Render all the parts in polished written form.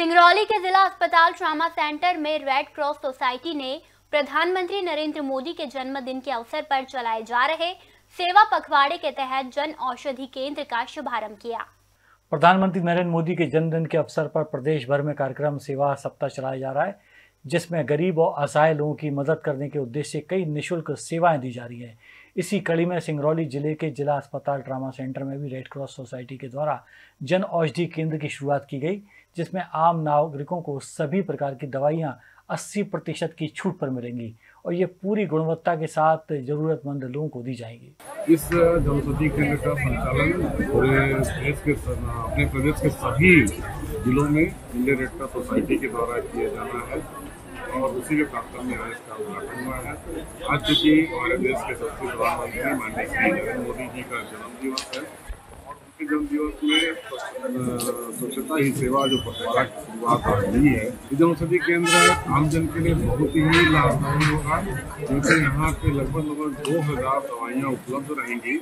सिंगरौली के जिला अस्पताल ट्रामा सेंटर में रेड क्रॉस सोसाइटी ने प्रधानमंत्री नरेंद्र मोदी के जन्मदिन के अवसर पर चलाए जा रहे सेवा पखवाड़े के तहत जन औषधि केंद्र का शुभारंभ किया। प्रधानमंत्री नरेंद्र मोदी के जन्मदिन के अवसर पर प्रदेश भर में कार्यक्रम सेवा सप्ताह चलाया जा रहा है, जिसमें गरीब और असहाय लोगों की मदद करने के उद्देश्य से कई निःशुल्क सेवाएं दी जा रही है। इसी कड़ी में सिंगरौली जिले के जिला अस्पताल ट्रामा सेंटर में भी रेड क्रॉस सोसाइटी के द्वारा जन औषधि केंद्र की शुरुआत की गई, जिसमें आम नागरिकों को सभी प्रकार की दवाइयां 80% की छूट पर मिलेंगी और ये पूरी गुणवत्ता के साथ जरूरतमंद लोगों को दी जाएंगी। इस जन औषधि केंद्र का संचालन अपने प्रदेश के सभी जिलों में इंडियन रेड क्रॉस सोसाइटी के द्वारा किया जाना है और उसी के प्राप्त में आज का उद्घाटन हुआ है। आज चूँकि हमारे देश के सबसे प्रधानमंत्री माननीय श्री नरेंद्र मोदी जी का जन्म दिवस है और उनके जन्म दिवस में स्वच्छता ही सेवा जो पखवाड़ा की शुरुआत हुई है, जन औषधि केंद्र आम जन के लिए बहुत ही लाभदायी होगा, क्योंकि यहाँ पे लगभग 2000 दवाइयाँ उपलब्ध रहेंगी।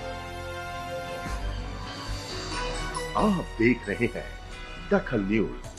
आप देख रहे हैं दखल न्यूज।